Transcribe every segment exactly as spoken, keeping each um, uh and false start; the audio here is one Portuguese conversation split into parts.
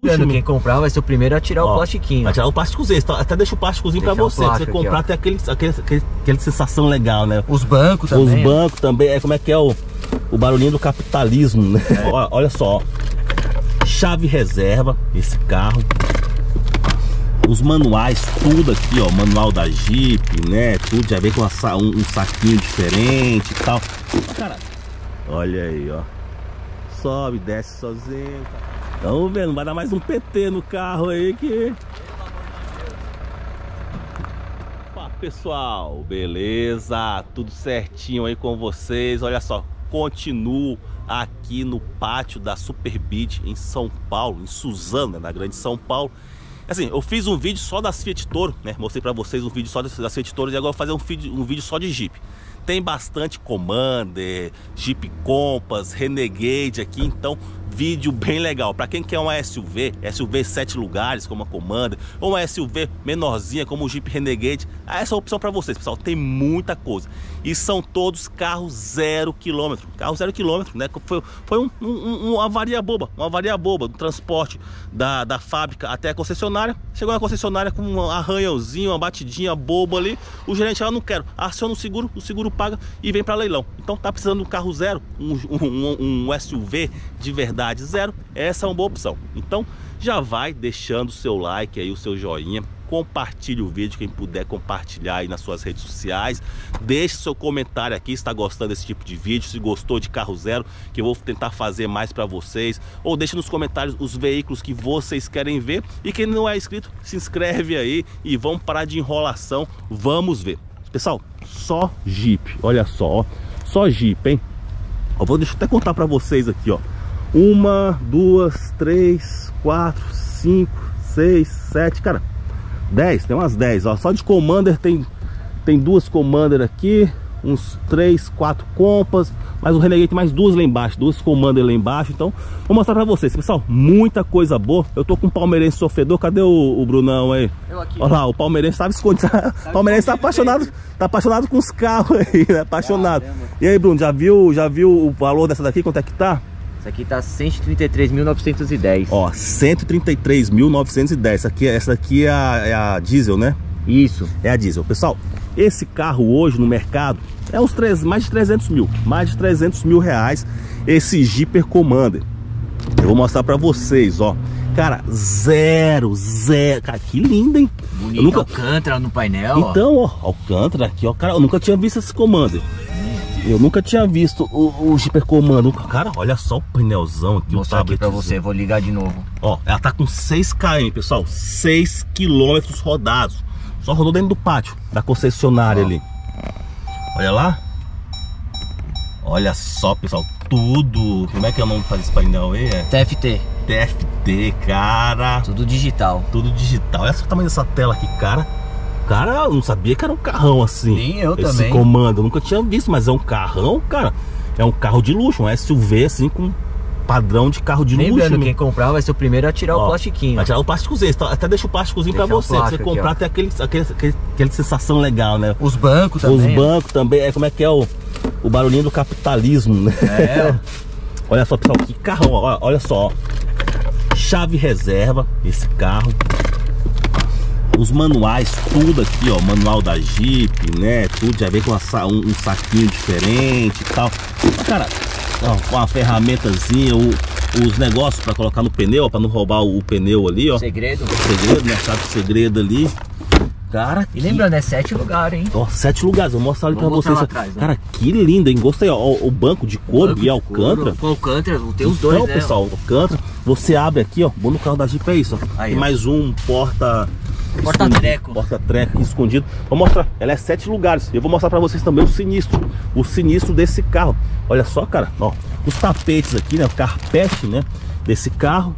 Lembrando, quem comprar vai ser o primeiro a tirar ó, o plastiquinho. Vai tirar o plásticozinho, até deixa o plásticozinho pra você. Um você comprar, aqui, tem aquele, aquele, aquele, aquele sensação legal, né? Os bancos também. Os bancos também, é como é que é o, o barulhinho do capitalismo, né? É. Olha, olha só, ó. Chave reserva, esse carro. Os manuais, tudo aqui, ó. Manual da Jeep, né? Tudo já vem com uma, um, um saquinho diferente e tal. Cara, olha aí, ó. Sobe, desce sozinho. Tamo vendo, vai dar mais um P T no carro aí que... Opa, pessoal, beleza? Tudo certinho aí com vocês. Olha só, continuo aqui no pátio da Superbit em São Paulo, em Suzano, na grande São Paulo. Assim, eu fiz um vídeo só das Fiat Toro, né? Mostrei pra vocês um vídeo só das Fiat Toro e agora eu vou fazer um vídeo, um vídeo só de Jeep. Tem bastante Commander, Jeep Compass, Renegade aqui, então vídeo bem legal. Para quem quer uma S U V, S U V sete lugares como a Commander, ou uma S U V menorzinha como o Jeep Renegade, essa é a opção para vocês, pessoal. Tem muita coisa e são todos carros zero quilômetro, carro zero quilômetro, né? Foi, foi um, um, uma avaria boba, uma avaria boba do transporte da, da fábrica até a concessionária. Chegou na concessionária com um arranhãozinho, uma batidinha boba ali. O gerente, ah, não quero, aciona o seguro, o seguro paga e vem para leilão. Então tá precisando de um carro zero, um, um, um S U V de verdade zero, essa é uma boa opção. Então já vai deixando o seu like aí, o seu joinha, compartilhe o vídeo, quem puder compartilhar aí nas suas redes sociais, deixe seu comentário aqui se está gostando desse tipo de vídeo, se gostou de carro zero, que eu vou tentar fazer mais para vocês, ou deixe nos comentários os veículos que vocês querem ver, e quem não é inscrito, se inscreve aí e vamos parar de enrolação, vamos ver. Pessoal, só Jeep, olha só, ó, só Jeep, hein? Eu vou deixa eu até contar para vocês aqui, ó. Uma, duas, três, quatro, cinco, seis, sete, cara, dez, tem umas dez, ó. Só de Commander tem, tem duas Commander aqui, uns três, quatro Compass, mais um Renegade, mais duas lá embaixo, duas Commander lá embaixo. Então, vou mostrar pra vocês, pessoal, muita coisa boa. Eu tô com um palmeirense sofredor, cadê o, o Brunão aí? Eu aqui. Olha lá, o palmeirense tava escondido, o palmeirense tá apaixonado, tá apaixonado com os carros aí, né? Apaixonado. Ah, e aí, Bruno, já viu, já viu o valor dessa daqui, quanto é que tá? Essa aqui tá cento e trinta e três mil novecentos e dez. Ó, cento e trinta e três mil novecentos e dez. Essa aqui, essa aqui é, a, é a diesel, né? Isso. É a diesel. Pessoal, esse carro hoje no mercado é uns três, mais de trezentos mil. Mais de trezentos mil reais esse Jeep Commander. Eu vou mostrar pra vocês, ó. Cara, zero, zero. Cara, que lindo, hein? Bonito, nunca... Alcântara no painel. Então, ó, Alcântara aqui, ó. Cara, eu nunca tinha visto esse Commander. Eu nunca tinha visto o, o Jeep Commander. Cara, olha só o painelzão aqui. Vou mostrar aqui pra você, vou ligar de novo. Ó, ela tá com seis quilômetros, pessoal. seis quilômetros rodados. Só rodou dentro do pátio da concessionária, ó, ali. Olha lá. Olha só, pessoal. Tudo. Como é que é o nome desse painel aí? É? T F T. T F T, cara. Tudo digital. Tudo digital. Olha só o tamanho dessa tela aqui, cara. Cara, eu não sabia que era um carrão assim. Nem eu esse também. Esse Commander, eu nunca tinha visto, mas é um carrão, cara. É um carro de luxo, um S U V assim com padrão de carro de Lembrando, luxo. Quem comprar vai ser o primeiro a tirar ó, o plastiquinho. Vai tirar o plasticozinho, até deixa o plasticozinho para você. Você comprar tem aquele, aquele, aquele, aquele sensação legal, né? Os bancos também. Os bancos também, é como é que é o, o barulhinho do capitalismo, né? É. Olha só, pessoal, que carrão, ó, olha só, ó. Chave reserva, esse carro. Os manuais, tudo aqui, ó, manual da Jeep, né? Tudo já vem com uma, um, um saquinho diferente e tal. Cara, ó, com uma ferramentazinha, o, os negócios para colocar no pneu, para não roubar o, o pneu ali, ó. Segredo. Segredo, né? Chave de segredo ali. Cara, e lembrando, é sete lugares, hein? Ó, sete lugares, vou mostrar ali pra vocês. Atrás, cara, que lindo, hein? Gostei, ó, o banco de couro banco e Alcântara. Com Alcântara, tem os dois, então, né? Pessoal, Alcântara, você abre aqui, ó, bom no carro da Jeep é isso, ó. Aí, tem ó. mais um porta... Porta-treco. Porta-treco escondido. Vou mostrar, ela é sete lugares. Eu vou mostrar pra vocês também o sinistro. O sinistro desse carro. Olha só, cara, ó, os tapetes aqui, né? O carpete, né? Desse carro.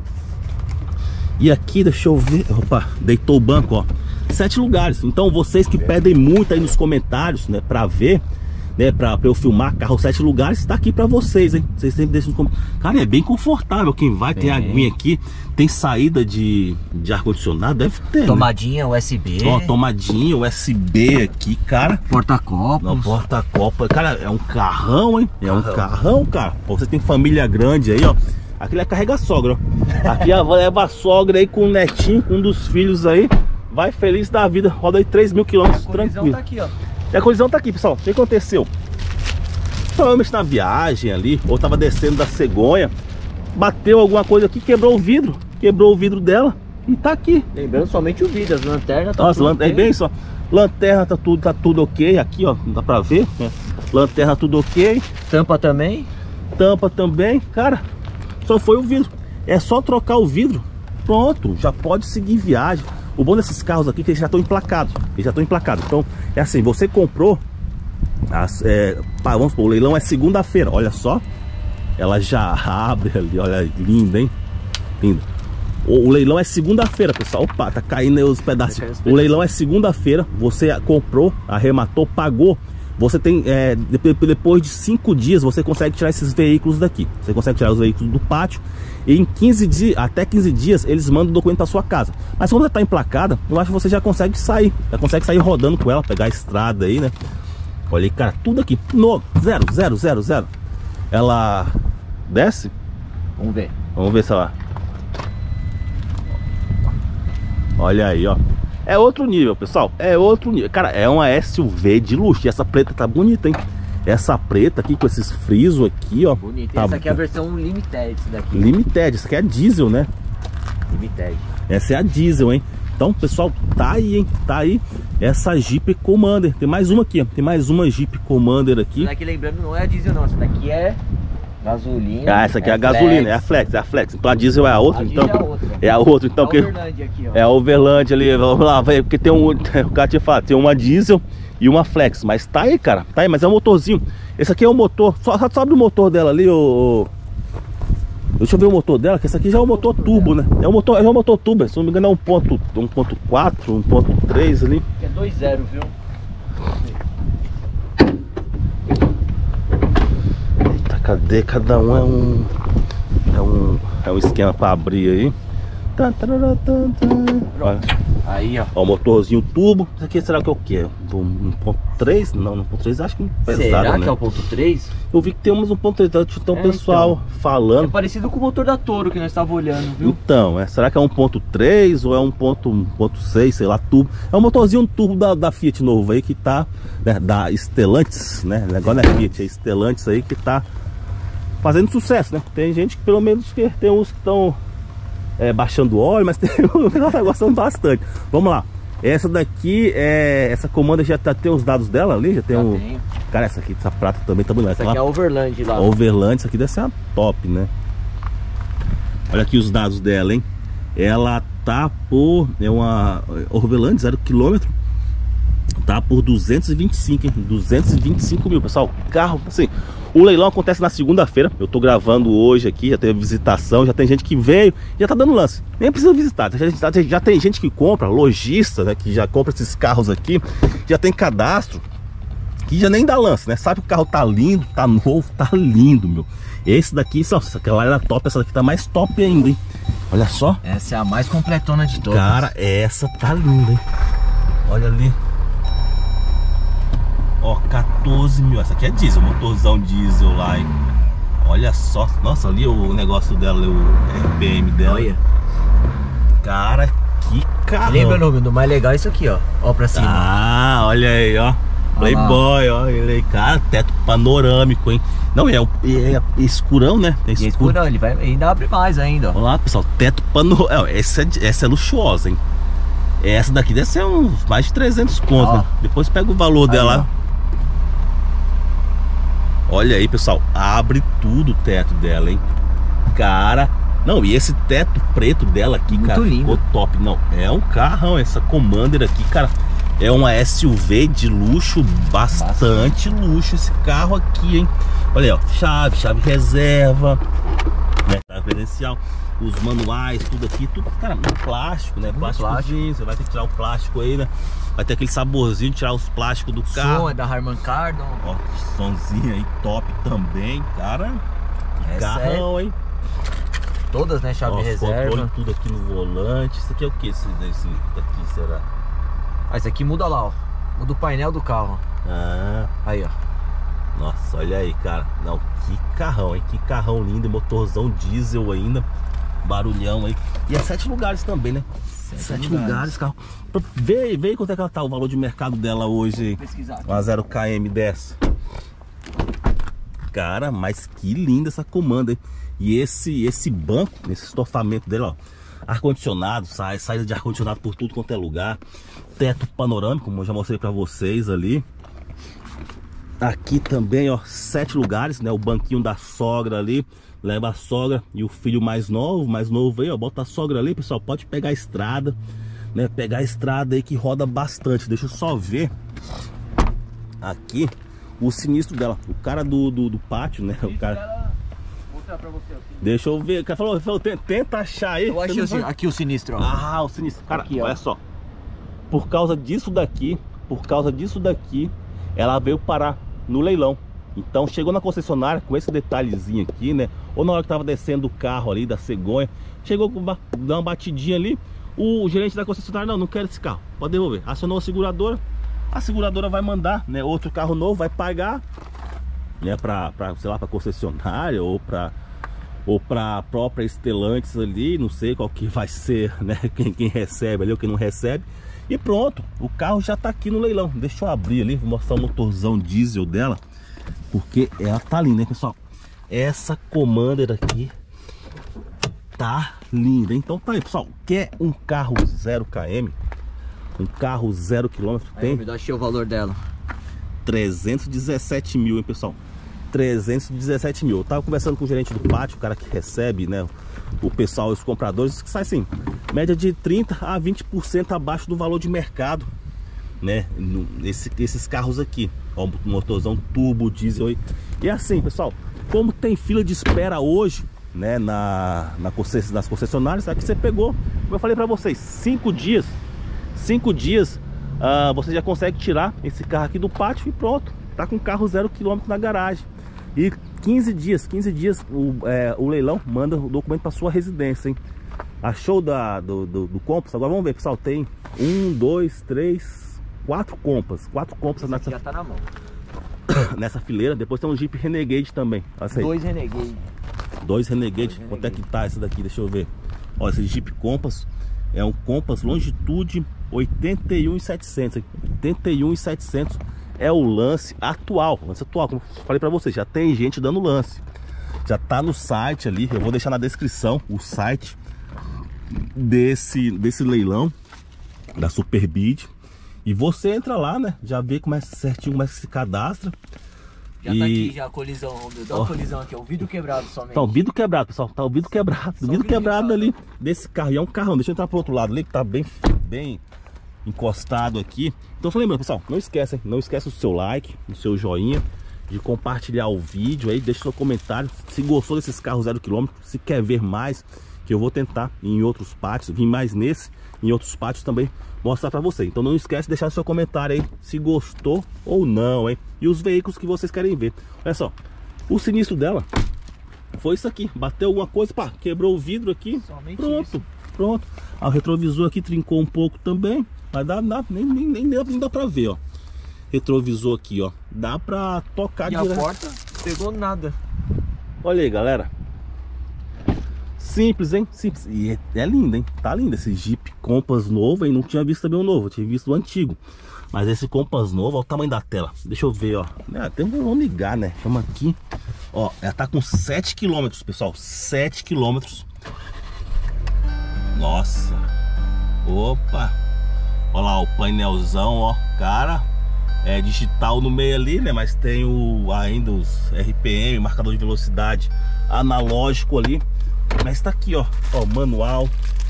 E aqui, deixa eu ver. Opa, deitou o banco, ó. Sete lugares. Então vocês que pedem muito aí nos comentários, né, pra ver, né, pra, pra eu filmar carro sete lugares, tá aqui pra vocês, hein. Vocês sempre deixam nos comentários. Cara, é bem confortável. Quem vai, tem aguinha aqui. Tem saída de, de ar-condicionado, deve ter, tomadinha, né? U S B. Ó, tomadinha, U S B aqui, cara. Porta-copos. Porta-copa. Cara, é um carrão, hein. É um carrão, cara. Você tem família grande aí, ó. Aquele é carrega a sogra, ó. Aqui ó, leva a sogra aí com o netinho, com um dos filhos aí. Vai feliz da vida, roda aí três mil quilômetros tranquilo. Tá aqui, ó. E a colisão tá aqui, pessoal. O que aconteceu? Provavelmente na viagem ali, ou tava descendo da cegonha, bateu alguma coisa aqui, quebrou o vidro. Quebrou o vidro dela e tá aqui. Lembrando somente o vidro, as lanternas tá Nossa, tudo é bem só. Lanterna tá tudo, tá tudo ok. Aqui, ó, não dá pra ver, né? Lanterna tudo ok. Tampa também. Tampa também, cara. Só foi o vidro. É só trocar o vidro. Pronto, já pode seguir viagem. O bom desses carros aqui é que eles já estão emplacados. Eles já estão emplacados. Então, é assim, você comprou. As, é, vamos supor, o leilão é segunda-feira. Olha só. Ela já abre ali, olha, linda, hein? Linda. O, o leilão é segunda-feira, pessoal. Opa, tá caindo aí os pedaços. O leilão é segunda-feira. Você comprou, arrematou, pagou. Você tem, é, depois de cinco dias, você consegue tirar esses veículos daqui. Você consegue tirar os veículos do pátio. E em quinze dias, até quinze dias, eles mandam o documento para sua casa. Mas quando você está emplacada, eu acho que você já consegue sair. Já consegue sair rodando com ela, pegar a estrada aí, né? Olha aí, cara, tudo aqui. Novo, zero, zero, zero, zero. Ela desce? Vamos ver. Vamos ver se ela... Olha aí, ó. É outro nível, pessoal. É outro nível. Cara, é uma S U V de luxo. E essa preta tá bonita, hein? Essa preta aqui com esses frisos aqui, ó. Bonita. Tá... Essa aqui é a versão Limited, esse daqui. Limited. Essa aqui é a diesel, né? Limited. Essa é a diesel, hein? Então, pessoal, tá aí, hein? Tá aí essa Jeep Commander. Tem mais uma aqui, ó. Tem mais uma Jeep Commander aqui. Essa daqui, lembrando, não é a diesel, não. Essa daqui é gasolina. Ah, essa aqui é, é a gasolina, flex. É a Flex, é a Flex. Então a diesel é a outra, a então. É a outra. É a outra, então. É a que... Overland aqui, ó. É a Overland ali, vamos lá, velho. Porque tem um. O cara tinha falado, tem uma diesel e uma Flex. Mas tá aí, cara. Tá aí, mas é um motorzinho. Esse aqui é o motor. Só, só sobe o motor dela ali, o. Deixa eu ver o motor dela, que esse aqui já é o motor turbo, né? É o motor, é o motor turbo, se não me engano é um ponto quatro, um ponto três ali. É dois zero, viu? Eita, cadê? Cada um é um. É um. É um esquema pra abrir aí. Olha. Aí, ó. Ó, o motorzinho turbo. Isso aqui será que é o que? um ponto três? Não, um ponto três acho que é pesado, será né? que é o ponto três? Eu vi que tem uns um ponto três, então o é, pessoal então. falando. É parecido com o motor da Toro que nós estávamos olhando, viu? Então, é, será que é um ponto três ou é um ponto seis, sei lá, turbo? É um motorzinho turbo da, da Fiat novo aí que tá, né, da Stellantis, né? Agora não é Fiat, é Stellantis aí que tá fazendo sucesso, né? Tem gente que pelo menos que tem uns que estão é, baixando óleo, mas tem um que tá gostando bastante. Vamos lá. Essa daqui, é, essa Commander já tá, tem os dados dela ali, já tem já o... Tenho. Cara, essa aqui, essa prata também tá bonita. Essa aqui é a Overland lá. Overland, isso aqui deve ser uma top, né? Olha aqui os dados dela, hein? Ela tá por... É uma Overland, zero quilômetro. Tá por duzentos e vinte e cinco, hein? duzentos e vinte e cinco mil, pessoal. Carro, assim... O leilão acontece na segunda-feira. Eu tô gravando hoje aqui, já teve visitação, já tem gente que veio, já tá dando lance. Nem precisa visitar, já, já tem gente que compra, lojista, né, que já compra esses carros aqui, já tem cadastro, que já nem dá lance, né? Sabe que o carro tá lindo, tá novo, tá lindo, meu. Esse daqui, nossa, aquela era top, essa daqui tá mais top ainda, hein? Olha só. Essa é a mais completona de todas. Cara, essa tá linda, hein? Olha ali. Ó, quatorze mil. Essa aqui é diesel, motorzão diesel lá, hein? Olha só. Nossa, ali o negócio dela, o R P M dela. Olha. Cara, que carro. Lembra, nome do mais legal é isso aqui, ó. Ó pra cima. Ah, olha aí, ó. Playboy, ó. Ele aí, cara, teto panorâmico, hein? Não, é, é escurão, né? É escuro. É escurão, ele vai ainda abre mais ainda, ó. Olha lá, pessoal, teto panorâmico. Essa, essa é luxuosa, hein? Essa daqui deve ser uns mais de trezentos conto, né? Depois pega o valor aí, dela. Ó. Olha aí, pessoal, abre tudo o teto dela, hein? Cara, não, e esse teto preto dela aqui, muito cara, lindo. Ficou top. Não, é um carrão, essa Commander aqui, cara. É uma S U V de luxo, bastante, bastante luxo esse carro aqui, hein? Olha aí, ó, chave, chave reserva, né? Chave credencial, os manuais, tudo aqui, tudo, cara, no plástico, né? Plásticozinho, você vai ter que tirar o plástico aí, né? Vai ter aquele saborzinho de tirar os plásticos do carro. O som é da Harman Kardon. Ó, somzinho aí top também, cara. Que carrão, é... hein? Todas, né? Chave ó, reserva. Controle tudo aqui no volante. Isso aqui é o que? Esse, esse daqui será? Ah, esse aqui muda lá, ó. Muda o painel do carro. Ah. Aí, ó. Nossa. Nossa, olha aí, cara. Não, que carrão, hein? Que carrão lindo, motorzão diesel ainda. Barulhão aí. E é sete lugares também, né? Sete, sete lugares. lugares, carro. Vê, vê quanto é que ela tá, o valor de mercado dela hoje. Pesquisar. Uma zero km dessa. Cara, mas que linda essa comanda, hein? E esse, esse banco, esse estofamento dele, ó. Ar-condicionado, sai, saída de ar-condicionado por tudo quanto é lugar. Teto panorâmico, como eu já mostrei pra vocês ali. Aqui também, ó, sete lugares, né? O banquinho da sogra ali. Leva a sogra e o filho mais novo, mais novo aí, ó. Bota a sogra ali, pessoal. Pode pegar a estrada, né? Pegar a estrada aí que roda bastante. Deixa eu só ver aqui o sinistro dela. O cara do, do, do pátio, né? O cara... Pra você, deixa eu ver, o cara falou, falou tenta achar aí. Eu achei vai... aqui o sinistro, ó. Ah, o sinistro. Cara, aqui, olha só. Por causa disso daqui, por causa disso daqui, ela veio parar no leilão. Então chegou na concessionária com esse detalhezinho aqui, né? Ou na hora que tava descendo o carro ali da cegonha, chegou com uma, dá uma batidinha ali. O gerente da concessionária, não, não quero esse carro, pode devolver. Acionou a seguradora, a seguradora vai mandar, né, outro carro novo, vai pagar, né, pra, pra sei lá, pra concessionária ou pra ou pra própria Stellantis ali, não sei qual que vai ser, né, quem, quem recebe ali ou quem não recebe. E pronto, o carro já tá aqui no leilão. Deixa eu abrir ali, vou mostrar o motorzão diesel dela, porque ela tá linda, hein, pessoal. Essa Commander aqui tá linda. Então tá aí, pessoal. Quer um carro zero km? Um carro zero quilômetro? Tem? Me dá achei o valor dela. trezentos e dezessete mil, hein, pessoal? trezentos e dezessete mil. Eu tava conversando com o gerente do pátio, o cara que recebe, né, o pessoal, os compradores, que sai assim, média de trinta a vinte por cento abaixo do valor de mercado, né, esse, esses carros aqui. Ó, o motorzão turbo, diesel aí. E assim, pessoal, como tem fila de espera hoje, né, na, na concess, nas concessionárias, aqui você pegou, como eu falei pra vocês, cinco dias, cinco dias, uh, você já consegue tirar esse carro aqui do pátio e pronto, tá com o carro zero quilômetro na garagem. E quinze dias, quinze dias o, é, o leilão manda o documento para sua residência, hein? Achou da, do, do, do Compass? Agora vamos ver, pessoal, tem um, dois, três, quatro Compass, quatro Compass nessa, já tá na mão. nessa fileira. Depois tem um Jeep Renegade também. Olha aí. Dois Renegade. Dois Renegade. Dois Quanto é que tá esse daqui? Deixa eu ver. Olha, esse Jeep Compass é um Compass Longitude oitenta e um mil e setecentos. oitenta e um mil e setecentos é o lance atual. Lance atual, como eu falei pra vocês, já tem gente dando lance. Já tá no site ali. Eu vou deixar na descrição o site desse, desse leilão da Superbid. E você entra lá, né? Já vê como é certinho, como é que se cadastra. Já e... tá aqui já a colisão, dá uma oh. colisão aqui, ó, o vidro quebrado somente. Tá o vidro quebrado, pessoal, tá o vidro quebrado, o vidro quebrado ali desse carro. E é um carrão, deixa eu entrar pro outro lado ali, que tá bem, bem encostado aqui. Então, só lembrando, pessoal, não esquece, hein? Não esquece o seu like, o seu joinha, de compartilhar o vídeo aí, deixa seu comentário, se gostou desses carros zero quilômetro, se quer ver mais, que eu vou tentar em outros pátios, vir mais nesse, em outros pátios também, mostrar pra você. Então não esquece de deixar seu comentário aí, se gostou ou não, hein? E os veículos que vocês querem ver. Olha só, o sinistro dela foi isso aqui, bateu alguma coisa, pá, quebrou o vidro aqui, somente pronto, isso. Pronto. Ah, o retrovisor aqui trincou um pouco também, mas dá, dá, nem, nem, nem, dá, nem dá pra ver, ó. Retrovisor aqui, ó, dá pra tocar. E direto. A porta pegou nada. Olha aí, galera. Simples, hein? Simples. E é, é lindo, hein? Tá lindo esse Jeep Compass novo, hein? Não tinha visto também o novo, eu tinha visto o antigo. Mas esse Compass novo, olha o tamanho da tela. Deixa eu ver, ó. É, tem um, vamos ligar, né? Chama aqui. Ó, ela tá com sete quilômetros, pessoal. sete quilômetros. Nossa. Opa. Olha lá o painelzão, ó. Cara, é digital no meio ali, né? Mas tem o, ainda os R P M, marcador de velocidade analógico ali. Mas tá aqui, ó, ó, manual,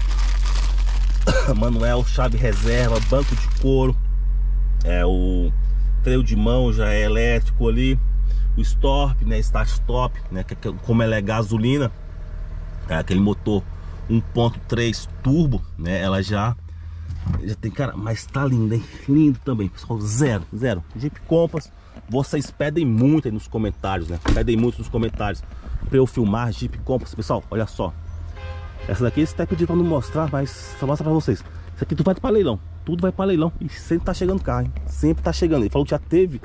manual, chave reserva, banco de couro, é o freio de mão já é elétrico ali, o stop, né, start stop, né, que, que, como ela é gasolina, é aquele motor um ponto três turbo, né, ela já já tem, cara, mas tá lindo, hein, lindo também, pessoal, zero, zero, Jeep Compass, vocês pedem muito aí nos comentários, né, pedem muito nos comentários pra eu filmar Jeep Compass, pessoal, olha só. Essa daqui você tá pedindo pra não mostrar, mas só mostra pra vocês. Isso aqui tudo vai pra leilão, tudo vai pra leilão. E sempre tá chegando carro, hein? Sempre tá chegando. Ele falou que já teve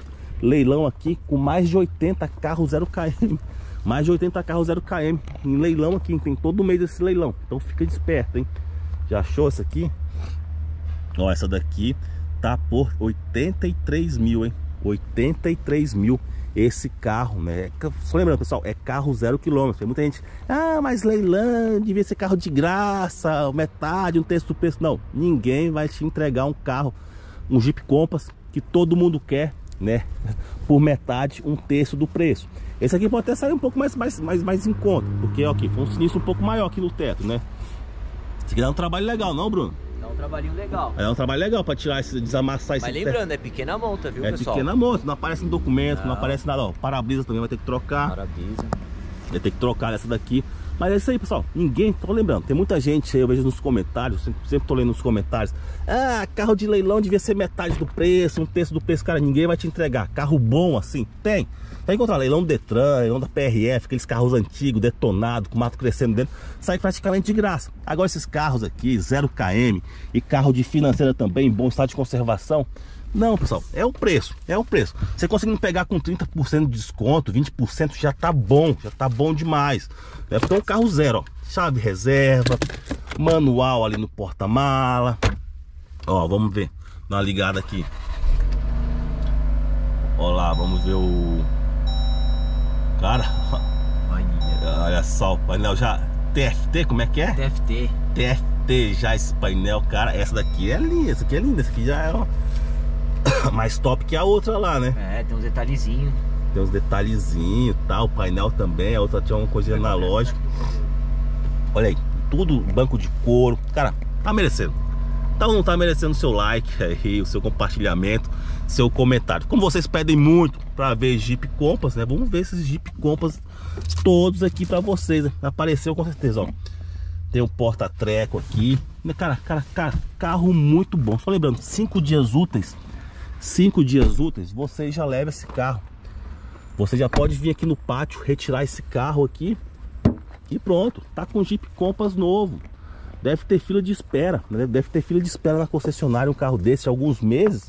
leilão aqui com mais de oitenta carros zero quilômetro. Mais de oitenta carros zero quilômetro em leilão aqui. Tem todo mês esse leilão. Então fica desperto, hein? Já achou essa aqui? Ó, essa daqui tá por oitenta e três mil, hein? oitenta e três mil esse carro, né? Só lembrando, pessoal, é carro zero quilômetro. Tem muita gente, ah, mas leilão, devia ser carro de graça, metade, um terço do preço. Não, ninguém vai te entregar um carro, um Jeep Compass, que todo mundo quer, né? Por metade, um terço do preço. Esse aqui pode até sair um pouco mais, mais, mais, mais em conta, porque, ó, aqui, foi um sinistro um pouco maior aqui no teto, né? Isso aqui dá um trabalho legal, não, Bruno? Dá um trabalhinho legal. É um trabalho legal pra tirar esse, desamassar esse. Mas lembrando, é pequena monta, viu, é pessoal? É pequena monta, não aparece no documento, não, não aparece nada, ó. Para-brisa também vai ter que trocar. Para-brisa. Vai ter que trocar essa daqui. Mas é isso aí, pessoal. Ninguém, tô lembrando, tem muita gente aí, eu vejo nos comentários, sempre, sempre tô lendo nos comentários. Ah, carro de leilão devia ser metade do preço, um terço do preço. Cara, ninguém vai te entregar. Carro bom assim, tem. Vai encontrar leilão do Detran, leilão da P R F, aqueles carros antigos, detonados, com mato crescendo dentro, sai praticamente de graça. Agora esses carros aqui, zero quilômetro e carro de financeira também, bom estado de conservação. Não, pessoal, é o preço, é o preço. Você conseguindo pegar com trinta por cento de desconto, vinte por cento já tá bom, já tá bom demais. É porque é um carro zero, ó. Chave reserva, manual ali no porta-mala. Ó, vamos ver, dá uma ligada aqui. Ó lá, vamos ver o... Cara, olha só, o painel já... T F T, como é que é? T F T. T F T já esse painel, cara. Essa daqui é linda, essa aqui é linda, essa aqui já é... Ó, mais top que a outra lá, né? É, tem uns detalhezinhos. Tem uns detalhezinhos e tal. O painel também, a outra tinha uma coisa analógica. Olha aí, tudo banco de couro. Cara, tá merecendo. Então não tá merecendo o seu like aí, o seu compartilhamento, seu comentário. Como vocês pedem muito pra ver Jeep Compass, né? Vamos ver esses Jeep Compass todos aqui pra vocês, né? Apareceu com certeza, ó. Tem um porta-treco aqui. Cara, cara, cara, carro muito bom. Só lembrando, cinco dias úteis. Cinco dias úteis, você já leva esse carro. Você já pode vir aqui no pátio, retirar esse carro aqui e pronto, tá com Jeep Compass novo. Deve ter fila de espera, né? Deve ter fila de espera na concessionária um carro desse há alguns meses,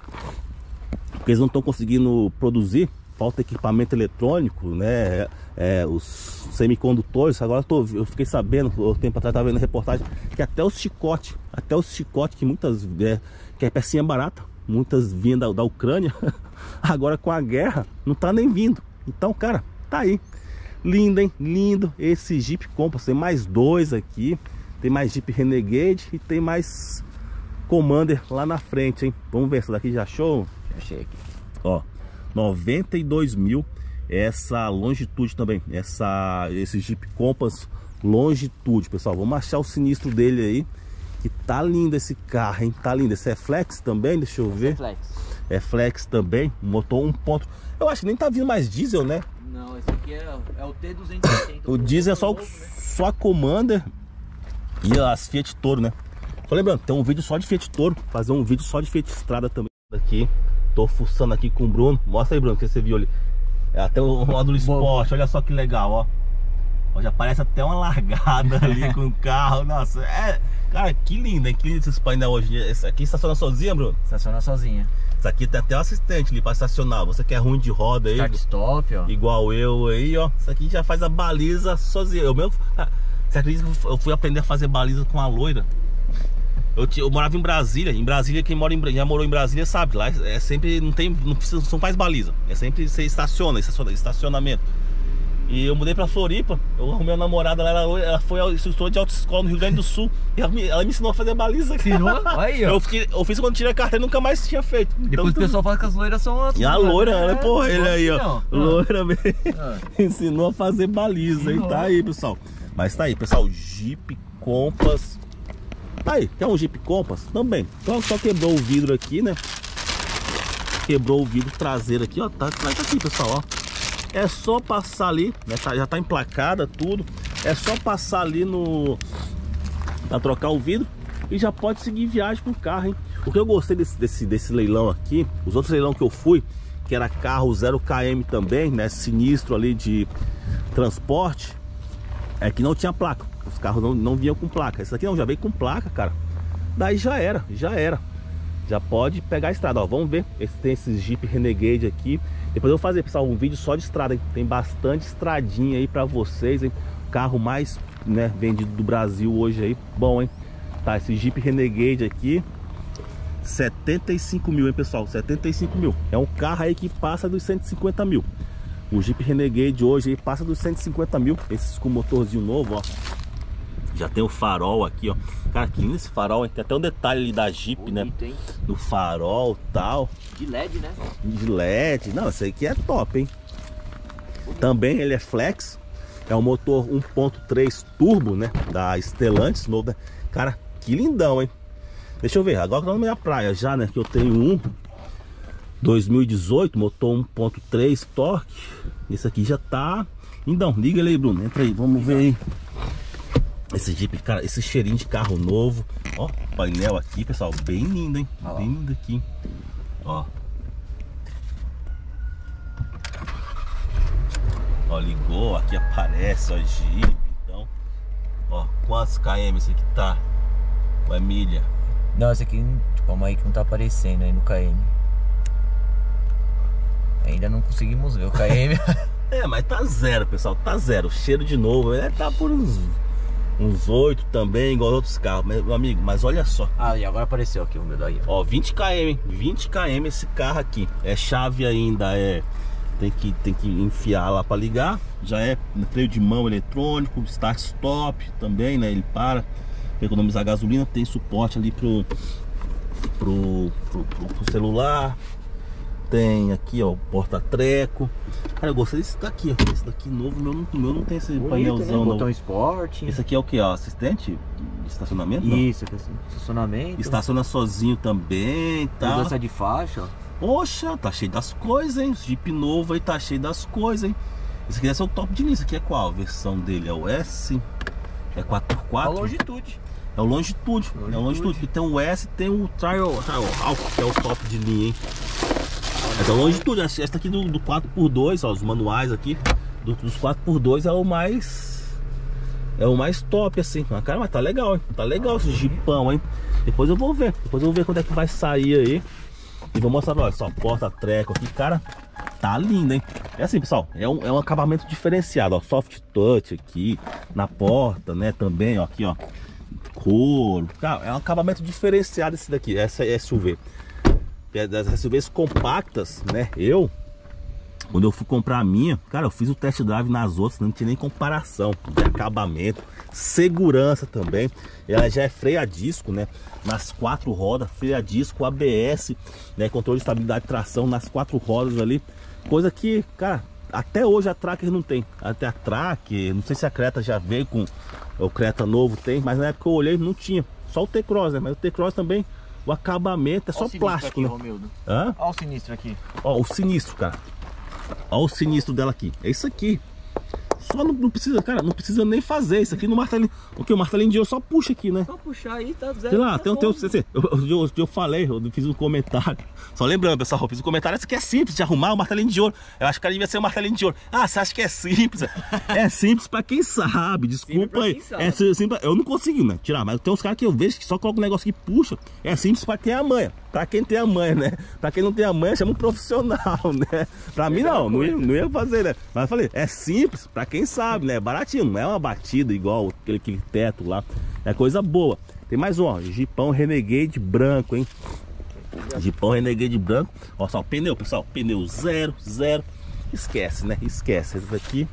porque eles não estão conseguindo produzir, falta equipamento eletrônico, né? É, os semicondutores. Agora eu, tô, eu fiquei sabendo, o tempo atrás estava vendo reportagem, que até os chicotes, até os chicotes que muitas, é, que é pecinha barata, muitas vinham da, da Ucrânia, agora com a guerra não tá nem vindo. Então, cara, tá aí. Lindo, hein? Lindo esse Jeep Compass. Tem mais dois aqui. Tem mais Jeep Renegade e tem mais Commander lá na frente, hein? Vamos ver, essa daqui já achou? Já achei aqui. Ó, noventa e dois mil. Essa Longitude também. Essa, esse Jeep Compass Longitude, pessoal. Vamos achar o sinistro dele aí. Que tá lindo esse carro, hein? Tá lindo. Esse é flex também, deixa eu ver. É flex. É flex também. Motor um ponto. Eu acho que nem tá vindo mais diesel, né? Não, esse aqui é, é o T duzentos e oitenta. O diesel é só, novo, né? só a Commander e as Fiat Toro, né? Só lembrando, tem um vídeo só de Fiat Toro. Fazer um vídeo só de Fiat Strada também. Aqui, tô fuçando aqui com o Bruno. Mostra aí, Bruno, que você viu ali. É até o módulo Sport, olha só que legal, ó. Ó, já parece até uma largada ali com o carro. Nossa, é... Cara, que lindo, hein? Que lindo esse painel hoje. Esse aqui estaciona sozinha, Bruno? Estaciona sozinha. Isso aqui tem até um assistente ali pra estacionar. Você que é ruim de roda aí, Start stop, ó. igual eu aí, ó. Isso aqui já faz a baliza sozinha. Eu mesmo... Ah, você acredita que eu fui aprender a fazer baliza com a loira? Eu, eu morava em Brasília. Em Brasília, quem mora em, já morou em Brasília sabe. Lá é sempre... Não tem... Não, precisa, não faz baliza. É sempre você estaciona, estacionamento. E eu mudei pra Floripa. Eu arrumei uma namorada lá. Ela, ela foi instrutora de autoescola no Rio Grande do Sul. E ela me, ela me ensinou a fazer baliza. Ensinou? Aí, ó. Eu, fiquei, eu fiz quando tirei a carteira e nunca mais tinha feito. Depois então, o pessoal fala que as loiras são as... E a loira, é, né? Porra, ele aí, ó. Não. Loira, velho. Ah. Ensinou a fazer baliza, hein? Tá aí, pessoal. Mas tá aí, pessoal. Jeep Compass. Tá aí. Quer um Jeep Compass? Também. Então só quebrou o vidro aqui, né? Quebrou o vidro traseiro aqui, ó. Tá, tá aqui, pessoal, ó. É só passar ali, né? Tá, já tá emplacada tudo. É só passar ali no... Pra trocar o vidro e já pode seguir viagem com o carro, hein? O que eu gostei desse, desse, desse leilão aqui, os outros leilão que eu fui, que era carro zero quilômetro também, né? Sinistro ali de transporte, é que não tinha placa. Os carros não, não vinham com placa. Esse aqui não, já veio com placa, cara. Daí já era, já era. já pode pegar a estrada, ó. Vamos ver, esse, tem esses Jeep Renegade aqui. Depois eu vou fazer, pessoal, um vídeo só de estrada, hein? Tem bastante estradinha aí pra vocês, hein? Carro mais, né, vendido do Brasil hoje aí, bom, hein? Tá, esse Jeep Renegade aqui, setenta e cinco mil, hein, pessoal? setenta e cinco mil. É um carro aí que passa dos cento e cinquenta mil. O Jeep Renegade hoje aí passa dos cento e cinquenta mil. Esses com motorzinho novo, ó. Já tem o farol aqui, ó. Cara, que lindo esse farol, hein? Tem até um detalhe ali da Jeep, bonito, né? Hein? Do farol e tal. De L E D, né? De L E D. Não, esse aqui é top, hein? Bonito. Também ele é flex. É um motor um ponto três turbo, né? Da Stellantis, novo, né? Cara, que lindão, hein? Deixa eu ver, agora que eu tô na minha praia já, né? Que eu tenho um dois mil e dezoito, motor um ponto três torque. Esse aqui já tá lindão. Liga ele aí, Bruno. Entra aí, vamos ver aí. Esse Jeep, cara, esse cheirinho de carro novo. Ó, painel aqui, pessoal, bem lindo, hein? Ah, bem lindo aqui. Ó. Ó, ligou, aqui aparece, ó, Jeep. Então, ó, quantos km esse aqui tá? Ou é milha? Não, esse aqui, calma aí que não tá aparecendo aí no K M. Ainda não conseguimos ver o K M. É, mas tá zero, pessoal, tá zero. Cheiro de novo, ele tá por uns... Uns oito também, igual outros carros, meu amigo, mas olha só. Ah, e agora apareceu aqui o meu daí. Ó, vinte km, vinte km esse carro aqui. É chave ainda, é... Tem que, tem que enfiar lá pra ligar. Já é freio de mão eletrônico, start stop também, né? Ele para, pra economizar gasolina. Tem suporte ali pro, pro, pro, pro, pro celular. Tem aqui, ó, porta-treco. Cara, eu gostei desse daqui, ó. Esse daqui novo, o meu não, meu não tem esse bonito, painelzão, né? Botão esporte. Esse aqui é o que, ó? Assistente de estacionamento? Isso, não? Estacionamento. Estaciona sozinho também, tá? Mudança de faixa, ó. Poxa, tá cheio das coisas, hein? Esse Jeep novo aí tá cheio das coisas, hein? Esse aqui deve ser o top de linha. Esse aqui é qual? A versão dele é o S? É quatro por quatro? É o Longitude. É o Longitude. Longitude. É o Longitude. Porque tem o S e tem o Trial, Trial Alpha, que é o top de linha, hein? Então, Longitude, essa aqui do, do quatro por dois, ó, os manuais aqui do, dos quatro por dois é o mais é o mais top, assim. Cara, mas tá legal, hein? Tá legal esse Jeepão, hein? Depois eu vou ver, depois eu vou ver quando é que vai sair aí. E vou mostrar, olha só, porta-treco aqui, cara, tá lindo, hein? É assim, pessoal, é um, é um acabamento diferenciado, ó, soft touch aqui na porta, né, também, ó, aqui, ó, couro. Cara, é um acabamento diferenciado esse daqui, essa S U V. Das S U Vs compactas, né? Eu, quando eu fui comprar a minha, cara, eu fiz o test drive nas outras, não tinha nem comparação de acabamento, segurança também. Ela já é freio a disco, né? Nas quatro rodas, freio a disco, A B S, né? Controle de estabilidade de tração nas quatro rodas ali. Coisa que, cara, até hoje a Tracker não tem. Até a Tracker, não sei se a Creta já veio com o Creta novo, tem, mas na época eu olhei não tinha. Só o T-Cross, né? Mas o T-Cross também, o acabamento é só plástico, aqui, né? Romildo. Hã? Olha o sinistro aqui. Ó, o sinistro, cara. Ó o sinistro dela aqui. É isso aqui. Só não, não precisa, cara, não precisa nem fazer isso aqui no martelinho. Porque o martelinho de ouro só puxa aqui, né? Só puxar aí, tá zero. Sei lá, tá tem um teu. Eu, eu, eu, eu falei, eu fiz um comentário. Só lembrando, pessoal, eu fiz um comentário. Isso aqui é simples de arrumar o martelinho de ouro. Eu acho que devia ser o martelinho de ouro. Ah, você acha que é simples? É simples pra quem sabe. Desculpa aí. É simples, eu não consigo, né? Tirar, mas tem uns caras que eu vejo que só colocam um negócio que puxa. É simples pra quem é a manha. Pra quem tem a manha, né? Pra quem não tem a manha, chama um profissional, né? Pra mim não, não ia, não ia fazer, né? Mas eu falei, é simples pra quem sabe, né? Baratinho, não é uma batida igual aquele, aquele teto lá. É coisa boa. Tem mais um, ó, Jeepão Renegade branco, hein? Jeepão Renegade branco. Ó, só o pneu, pessoal, pneu zero, zero. Esquece, né? Esquece. Esse daqui.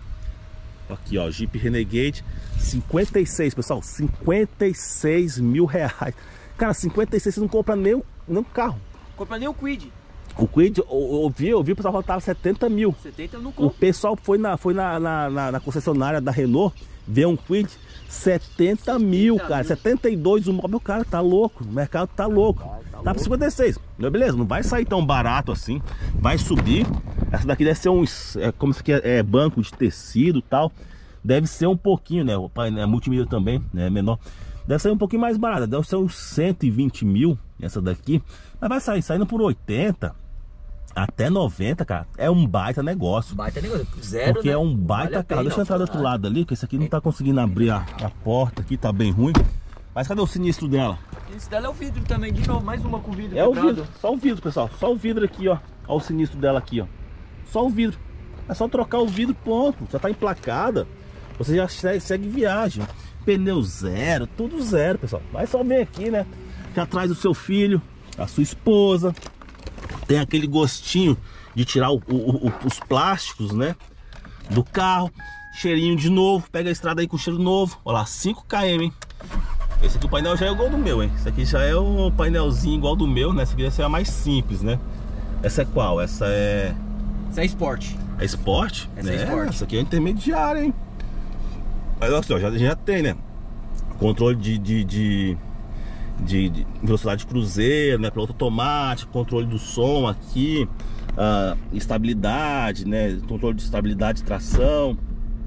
Aqui, ó, Jeep Renegade cinquenta e seis, pessoal, cinquenta e seis mil reais. Cara, cinquenta e seis você não compra nem um, nem um carro. Compra nem o Kwid. O Kwid, eu, eu vi, eu vi o pessoal que tava setenta mil. setenta não compra. O pessoal foi na, foi na, na, na, na concessionária da Renault ver um Kwid, setenta mil, cara. setenta e dois o móvel, cara, tá louco. O mercado tá louco. Vai, tá tá por cinquenta e seis. Não, beleza, não vai sair tão barato assim. Vai subir. Essa daqui deve ser uns, é, como isso aqui é, é banco de tecido e tal. Deve ser um pouquinho, né? O pai, né, multimídia também, né? Menor. Deve sair um pouquinho mais barato, deve ser uns cento e vinte mil essa daqui. Mas vai sair saindo por oitenta até noventa, cara. É um baita negócio. Baita negócio, zero, porque né? é um baita vale carro. Deixa eu entrar do outro lado ali, que esse aqui não tá conseguindo abrir a, a porta aqui, tá bem ruim. Mas cadê o sinistro dela? Esse dela é o vidro também, de novo, mais uma com vidro. É o quebrado. vidro, só o vidro, pessoal. Só o vidro aqui, ó. Olha o sinistro dela aqui, ó. Só o vidro. É só trocar o vidro, ponto. Já tá emplacada. Você já segue, segue viagem. Pneu zero, tudo zero, pessoal. Mas só vem aqui, né? Já traz o seu filho, a sua esposa. Tem aquele gostinho de tirar o, o, o, os plásticos, né? Do carro. Cheirinho de novo. Pega a estrada aí com cheiro novo. Olha lá, cinco quilômetros, hein? Esse aqui o painel já é igual do meu, hein? Esse aqui já é um painelzinho igual do meu, né? Essa aqui essa é a mais simples, né? Essa é qual? Essa é... Essa é Sport. É Sport? Essa né? é Sport. Essa aqui é intermediária, hein? Mas olha só, já, já tem, né? Controle de, de, de, de, de velocidade de cruzeiro, né? Piloto automático, controle do som aqui, uh, estabilidade, né? Controle de estabilidade de tração.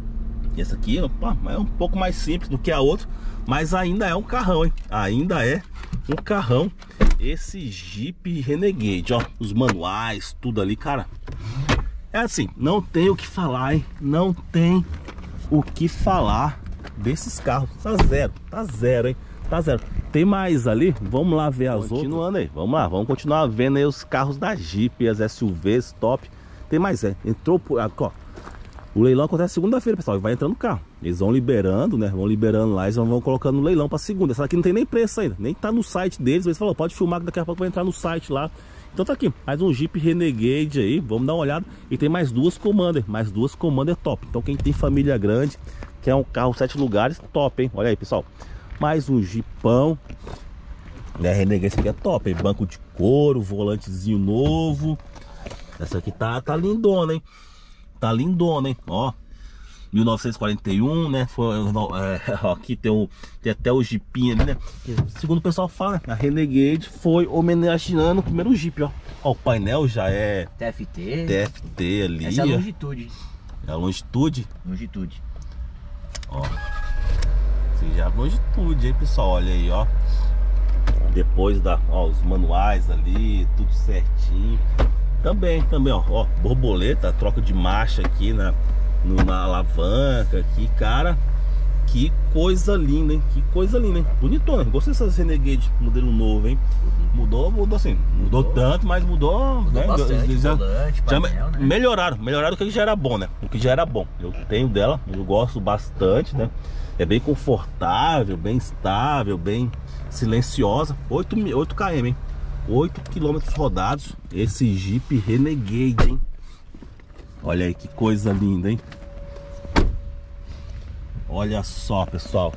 E essa aqui, opa, é um pouco mais simples do que a outra, mas ainda é um carrão, hein? Ainda é um carrão. Esse Jeep Renegade, ó, os manuais, tudo ali, cara. É assim, não tem o que falar, hein? Não tem o que falar desses carros. Tá zero, tá zero, hein? Tá zero. Tem mais ali? Vamos lá ver as outras. Continuando aí, vamos lá, vamos continuar vendo aí os carros da Jeep, as S U Vs top. Tem mais, é. Entrou por... Ó, o leilão acontece segunda-feira, pessoal, e vai entrando no carro. Eles vão liberando, né? Vão liberando lá, eles vão colocando no leilão para segunda. Essa aqui não tem nem preço ainda, nem tá no site deles. Eles falaram, pode filmar que daqui a pouco vai entrar no site lá. Então tá aqui, mais um Jeep Renegade aí, vamos dar uma olhada. E tem mais duas Commander, mais duas Commander top. Então quem tem família grande, quer um carro sete lugares, top, hein? Olha aí, pessoal. Mais um Jeepão, né? Renegade, esse aqui é top, hein? Banco de couro, volantezinho novo. Essa aqui tá, tá lindona, hein? Tá lindona, hein? Ó, mil novecentos e quarenta e um, né? Foi, é, ó, aqui tem, o, tem até o Jeepinho ali, né? Segundo o pessoal fala, né? A Renegade foi homenageando o primeiro Jeep, ó. Ó, o painel já é T F T. T F T ali. Essa é a longitude. É a longitude? Longitude. Ó. Sim, já é a longitude, hein, pessoal? Olha aí, ó. Depois da, ó, os manuais ali, tudo certinho. Também, também, ó, ó, borboleta, troca de marcha aqui na, no, na alavanca aqui, cara. Que coisa linda, hein? Que coisa linda, hein? Bonitona, gostei dessas Renegade modelo novo, hein? Mudou, mudou assim, mudou, mudou tanto, mas mudou, mudou né? bastante, já, volante, já painel, né? melhoraram, melhoraram o que já era bom, né? O que já era bom. Eu tenho dela, eu gosto bastante, né? É bem confortável, bem estável, bem silenciosa. oito quilômetros, hein? oito quilômetros rodados, esse Jeep Renegade, hein? Olha aí que coisa linda, hein? Olha só, pessoal.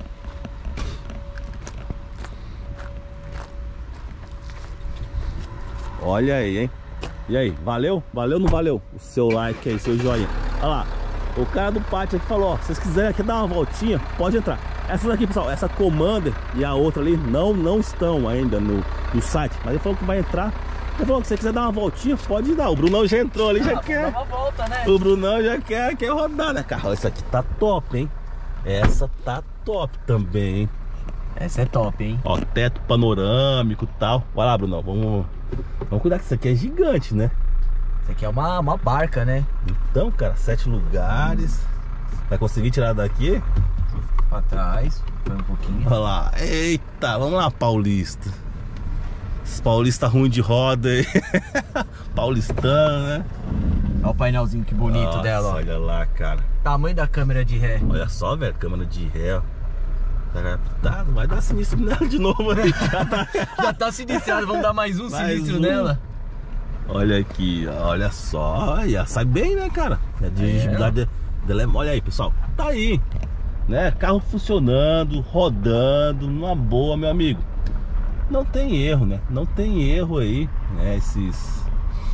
Olha aí, hein? E aí, valeu? Valeu ou não valeu? O seu like aí, seu joinha. Olha lá, o cara do pátio aqui falou, ó, se vocês quiserem aqui dar uma voltinha, pode entrar. Essa daqui, pessoal, essa Commander e a outra ali não, não estão ainda no, no site, mas ele falou que vai entrar. Ele falou que se você quiser dar uma voltinha, pode dar. O Brunão já entrou ali, ah, já quer. Dar uma volta, né? O Brunão já quer, quer rodar, né, cara? Essa aqui tá top, hein? Essa tá top também, hein? Essa é top, hein? Ó, teto panorâmico e tal. Vai lá, Brunão, vamos, vamos cuidar que isso aqui é gigante, né? Isso aqui é uma, uma barca, né? Então, cara, sete lugares. Vai conseguir tirar daqui? Pra trás, foi um pouquinho. Olha lá, eita, vamos lá, Paulista. Esse Paulista ruim de roda aí. Paulistano, né? Olha o painelzinho que bonito. Nossa, dela, ó. Olha lá, cara. Tamanho da câmera de ré. Olha só, velho, câmera de ré, ó. Tá, vai dar sinistro nela de novo aí. Já tá, já tá sinistrado, vamos dar mais um mais sinistro um. nela. Olha aqui, olha só. Olha, sai bem, né, cara? A dirigibilidade dela é... Olha aí, pessoal. Tá aí, né? Carro funcionando, rodando, numa boa, meu amigo. Não tem erro, né? Não tem erro aí, né? Esses...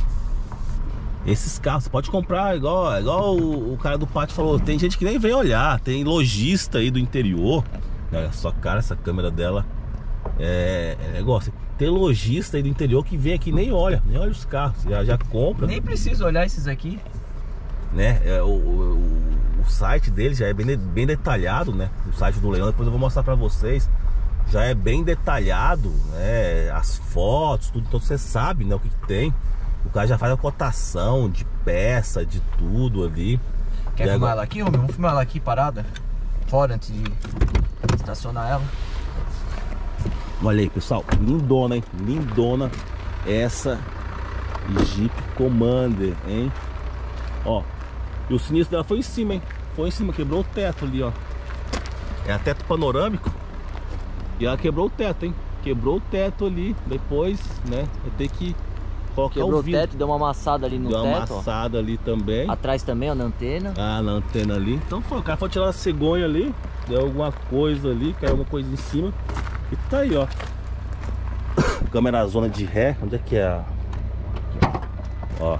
Esses carros, você pode comprar igual, igual o, o cara do pátio falou. Tem gente que nem vem olhar. Tem lojista aí do interior. Olha só, cara, essa câmera dela é, é negócio. Tem lojista aí do interior que vem aqui e nem olha, nem olha os carros, já, já compra. Nem precisa olhar esses aqui, né? É, o, o, o site dele já é bem, bem detalhado, né? O site do leilão, depois eu vou mostrar pra vocês. Já é bem detalhado, né? As fotos, tudo, então você sabe, né, o que, que tem. O cara já faz a cotação de peça, de tudo ali. Quer e filmar agora... ela aqui, homem? Vamos filmar ela aqui parada? Fora, antes de estacionar ela. Olha aí, pessoal, lindona, hein? Lindona essa Jeep Commander, hein? Ó, e o sinistro dela foi em cima, hein? Foi em cima, quebrou o teto ali, ó. É a teto panorâmico. E ela quebrou o teto, hein? Quebrou o teto ali. Depois, né, vai ter que colocar Quebrou o o vidro. teto, deu uma amassada ali no Deu uma teto, amassada ali também. ó. Atrás também, ó, na antena. Ah, na antena ali. Então foi, o cara foi tirar a cegonha ali. Deu alguma coisa ali, caiu alguma coisa em cima. E tá aí, ó. Câmera zona de ré. Onde é que é? a- Ó.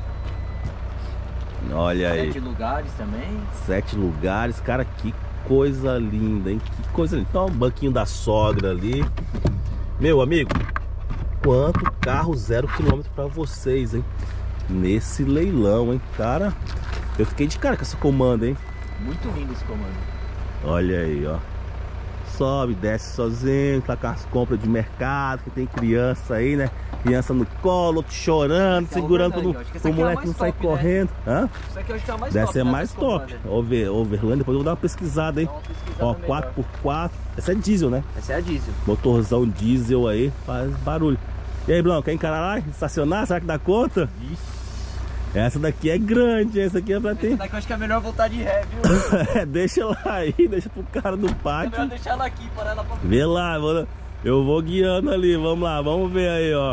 Olha aí. Sete lugares também. Sete lugares, cara, que coisa linda, hein? Que coisa linda. Então, um banquinho da sogra ali. Meu amigo, quanto carro zero quilômetro pra vocês, hein? Nesse leilão, hein? Cara, eu fiquei de cara com essa Commander, hein? Muito lindo esse comando. Olha aí, ó. Sobe, desce sozinho, tá com as compras de mercado, que tem criança aí, né? Criança no colo, outro chorando, Esse é o segurando Overland, pro, acho que essa pro aqui é a moleque mais não sair top, né? correndo. Hã? Isso aqui eu acho que é a mais Deve top, ser né, mais desse top. Commander. Over, Overland, depois eu vou dar uma pesquisada, hein? Dá uma pesquisada Ó, melhor. quatro por quatro. Essa é diesel, né? Essa é a diesel. Motorzão diesel aí, faz barulho. E aí, Blanco, quer encarar lá? Estacionar? Será que dá conta? Vixe. Essa daqui é grande, essa aqui é pra ter. Essa daqui eu acho que é melhor voltar de ré, viu? Deixa lá aí, deixa pro cara do É pátio. melhor deixar ela aqui, parar ela pra... Vê lá, eu vou, eu vou guiando ali, vamos lá, vamos ver aí, ó.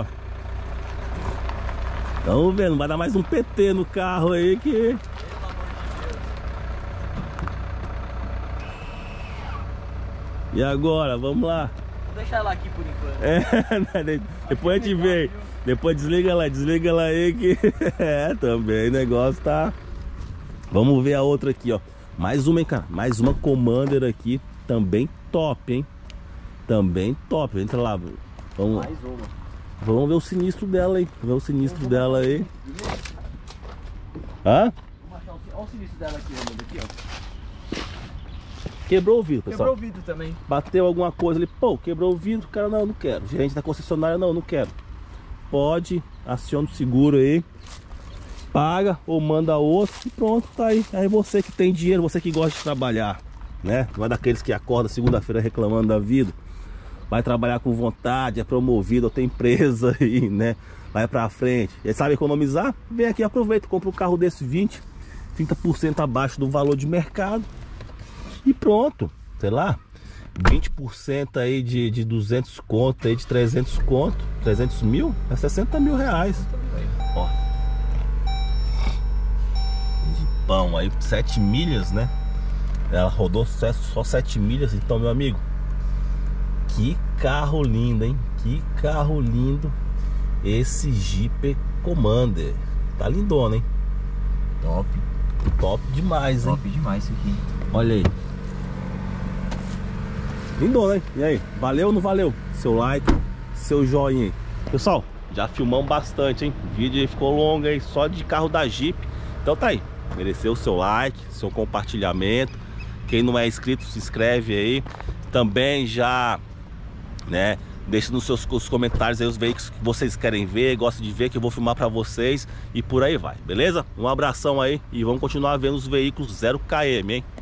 Vamos ver, não vai dar mais um P T no carro aí que... Pelo amor de Deus. E agora, vamos lá. Vou deixar ela aqui por enquanto. É, né, depois a gente vê. Depois desliga lá, desliga lá aí que... É, também o negócio tá... Vamos ver a outra aqui, ó. Mais uma, hein, cara. Mais uma Commander aqui. Também top, hein. Também top. Entra lá. Vamos, Mais uma. vamos ver o sinistro dela, hein. Ver o sinistro dela aí. Hã? Vamos achar o... Olha o sinistro dela aqui, Ramiro, aqui, ó. Quebrou o vidro, pessoal. Quebrou o vidro também. Bateu alguma coisa ali. Pô, quebrou o vidro. O cara, não, não quero. Gerente da concessionária, não, não quero. Pode, aciona o seguro aí, paga ou manda outro e pronto, tá aí. Aí você que tem dinheiro, você que gosta de trabalhar, né? Não é daqueles que acorda segunda-feira reclamando da vida. Vai trabalhar com vontade, é promovido, ou tem empresa aí, né? Vai pra frente. E sabe economizar? Vem aqui, aproveita, compra um carro desse vinte, trinta por cento abaixo do valor de mercado e pronto, sei lá. vinte por cento aí de, de duzentos conto, aí de trezentos conto, trezentos mil, é sessenta mil reais. Ó. De pão aí, sete milhas, né? Ela rodou só, só sete milhas, então, meu amigo, que carro lindo, hein? Que carro lindo esse Jeep Commander. Tá lindona, hein? Top. Top demais, hein? Top demais isso aqui. Olha aí. Lindona, hein? E aí, valeu ou não valeu? Seu like, seu joinha aí. Pessoal, já filmamos bastante, hein? O vídeo aí ficou longo aí, só de carro da Jeep. Então tá aí, mereceu o seu like, seu compartilhamento. Quem não é inscrito, se inscreve aí. Também já, né, deixa nos seus os comentários aí os veículos que vocês querem ver, gostam de ver, que eu vou filmar pra vocês. E por aí vai, beleza? Um abração aí e vamos continuar vendo os veículos zero quilômetro, hein?